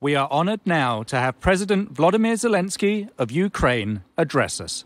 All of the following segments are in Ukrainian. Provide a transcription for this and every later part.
We are honored now to have President Volodymyr Zelensky of Ukraine address us.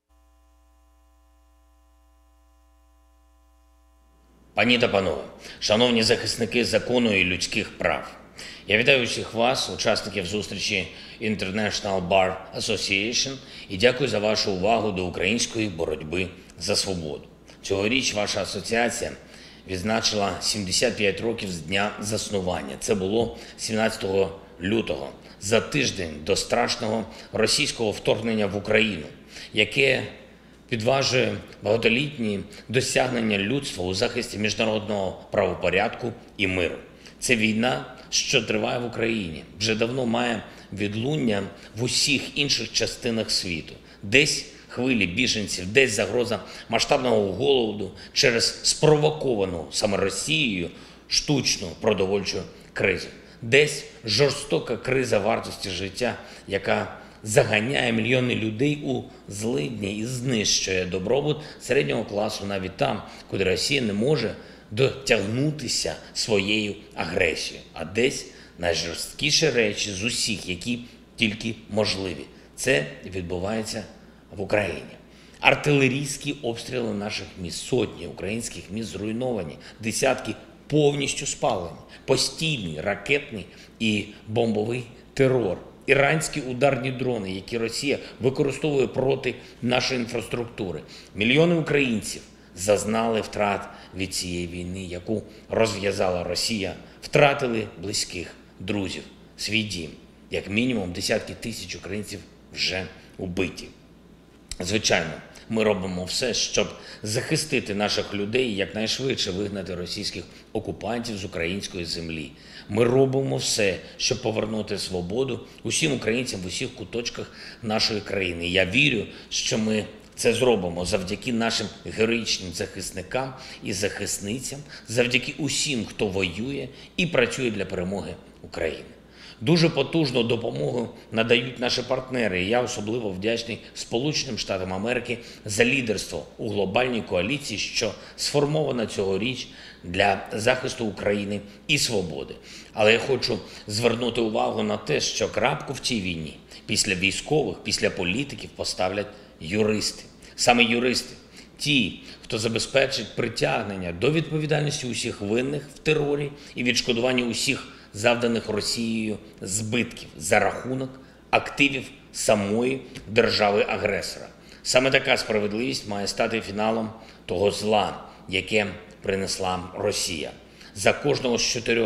Пані та панове, шановні захисники закону і людських прав, я вітаю всіх вас, учасників зустрічі International Bar Association, і дякую за вашу увагу до української боротьби за свободу. Цьогоріч ваша асоціація відзначила 75 років з дня заснування. Це було 17 лютого, за тиждень до страшного російського вторгнення в Україну, яке підважує багатолітні досягнення людства у захисті міжнародного правопорядку і миру. Це війна, що триває в Україні, вже давно має відлуння в усіх інших частинах світу. Десь хвилі біженців, десь загроза масштабного голоду через спровоковану саме Росією штучну продовольчу кризу. Десь жорстока криза вартості життя, яка заганяє мільйони людей у злидні і знищує добробут середнього класу навіть там, куди Росія не може дотягнутися своєю агресією. А десь найжорсткіші речі з усіх, які тільки можливі. Це відбувається в Україні. Артилерійські обстріли наших міст, сотні українських міст зруйновані, десятки повністю спалені, постійний ракетний і бомбовий терор, іранські ударні дрони, які Росія використовує проти нашої інфраструктури. Мільйони українців зазнали втрат від цієї війни, яку розв'язала Росія, втратили близьких, друзів, свій дім. Як мінімум десятки тисяч українців вже убиті. Звичайно, ми робимо все, щоб захистити наших людей і якнайшвидше вигнати російських окупантів з української землі. Ми робимо все, щоб повернути свободу усім українцям в усіх куточках нашої країни. Я вірю, що ми це зробимо завдяки нашим героїчним захисникам і захисницям, завдяки усім, хто воює і працює для перемоги України. Дуже потужну допомогу надають наші партнери, і я особливо вдячний Сполученим Штатам Америки за лідерство у глобальній коаліції, що сформована цьогоріч для захисту України і свободи. Але я хочу звернути увагу на те, що крапку в цій війні після військових, після політиків поставлять юристи. Саме юристи, ті, хто забезпечить притягнення до відповідальності усіх винних в терорі і відшкодування усіх завданих Росією збитків за рахунок активів самої держави-агресора. Саме така справедливість має стати фіналом того зла, яке принесла Росія. За кожного з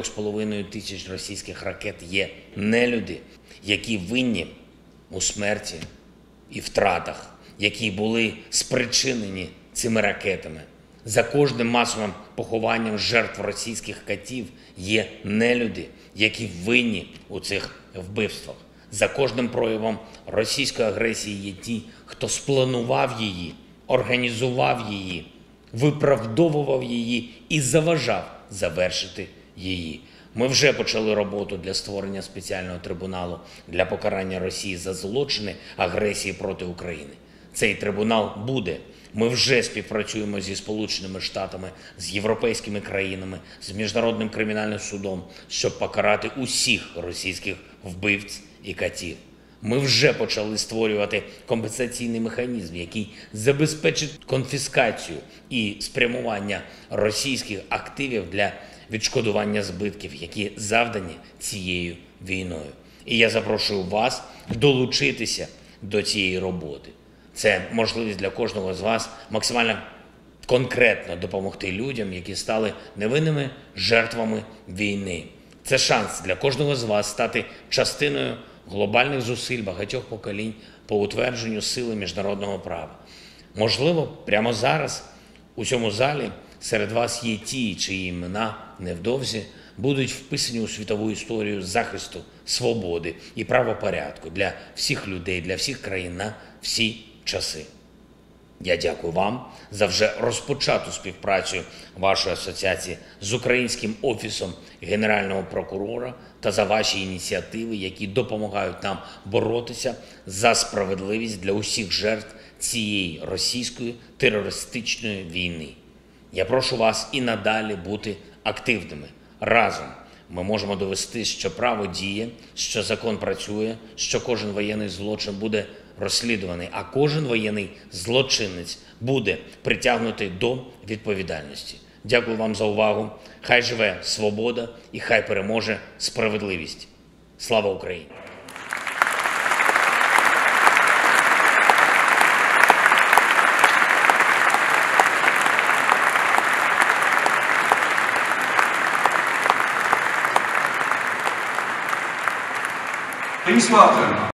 4,5 тисяч російських ракет є нелюди, які винні у смерті і втратах, які були спричинені цими ракетами. За кожним масовим похованням жертв російських катів є нелюди, які винні у цих вбивствах. За кожним проявом російської агресії є ті, хто спланував її, організував її, виправдовував її і заважав завершити її. Ми вже почали роботу для створення спеціального трибуналу для покарання Росії за злочини агресії проти України. Цей трибунал буде. Ми вже співпрацюємо зі Сполученими Штатами, з європейськими країнами, з Міжнародним кримінальним судом, щоб покарати усіх російських вбивць і катів. Ми вже почали створювати компенсаційний механізм, який забезпечить конфіскацію і спрямування російських активів для відшкодування збитків, які завдані цією війною. І я запрошую вас долучитися до цієї роботи. Це можливість для кожного з вас максимально конкретно допомогти людям, які стали невинними жертвами війни. Це шанс для кожного з вас стати частиною глобальних зусиль багатьох поколінь по утвердженню сили міжнародного права. Можливо, прямо зараз у цьому залі серед вас є ті, чиї імена невдовзі будуть вписані у світову історію захисту свободи і правопорядку для всіх людей, для всіх країн на всі часи. Я дякую вам за вже розпочату співпрацю вашої асоціації з Українським офісом Генерального прокурора та за ваші ініціативи, які допомагають нам боротися за справедливість для усіх жертв цієї російської терористичної війни. Я прошу вас і надалі бути активними. Разом ми можемо довести, що право діє, що закон працює, що кожен воєнний злочин буде розслідуваний, а кожен воєнний злочинець буде притягнутий до відповідальності. Дякую вам за увагу. Хай живе свобода і хай переможе справедливість. Слава Україні! Please welcome